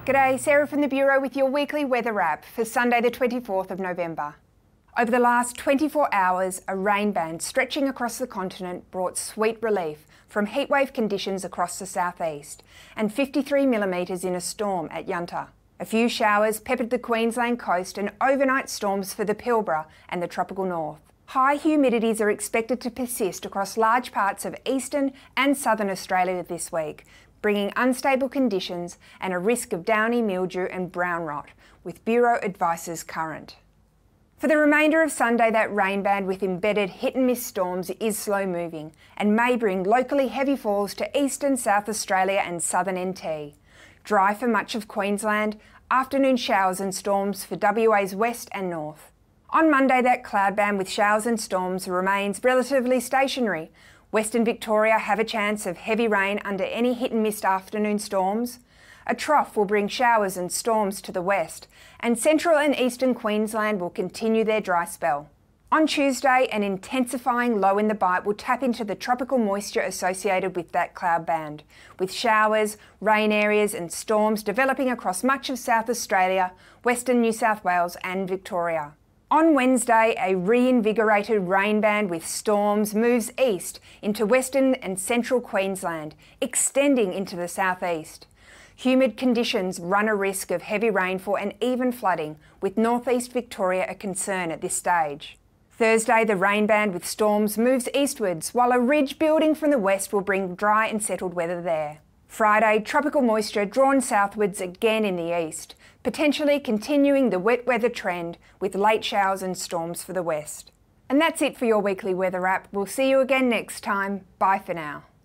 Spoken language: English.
G'day, Sarah from the Bureau with your weekly weather wrap for Sunday the 24th of November. Over the last 24 hours, a rain band stretching across the continent brought sweet relief from heatwave conditions across the southeast and 53 millimetres in a storm at Yunta. A few showers peppered the Queensland coast and overnight storms for the Pilbara and the tropical north. High humidities are expected to persist across large parts of eastern and southern Australia this week, bringing unstable conditions and a risk of downy mildew and brown rot, with Bureau advices current. For the remainder of Sunday, that rain band with embedded hit and miss storms is slow moving and may bring locally heavy falls to eastern South Australia and southern NT. Dry for much of Queensland, afternoon showers and storms for WA's west and north. On Monday, that cloud band with showers and storms remains relatively stationary. Western Victoria have a chance of heavy rain under any hit and miss afternoon storms. A trough will bring showers and storms to the west, and central and eastern Queensland will continue their dry spell. On Tuesday, an intensifying low in the bight will tap into the tropical moisture associated with that cloud band, with showers, rain areas and storms developing across much of South Australia, Western New South Wales and Victoria. On Wednesday, a reinvigorated rain band with storms moves east into western and central Queensland, extending into the southeast. Humid conditions run a risk of heavy rainfall and even flooding, with northeast Victoria a concern at this stage. Thursday, the rain band with storms moves eastwards, while a ridge building from the west will bring dry and settled weather there. Friday, tropical moisture drawn southwards again in the east, potentially continuing the wet weather trend with late showers and storms for the west. And that's it for your weekly weather wrap. We'll see you again next time. Bye for now.